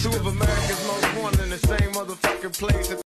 Two of America's most wanted in the same motherfucking place.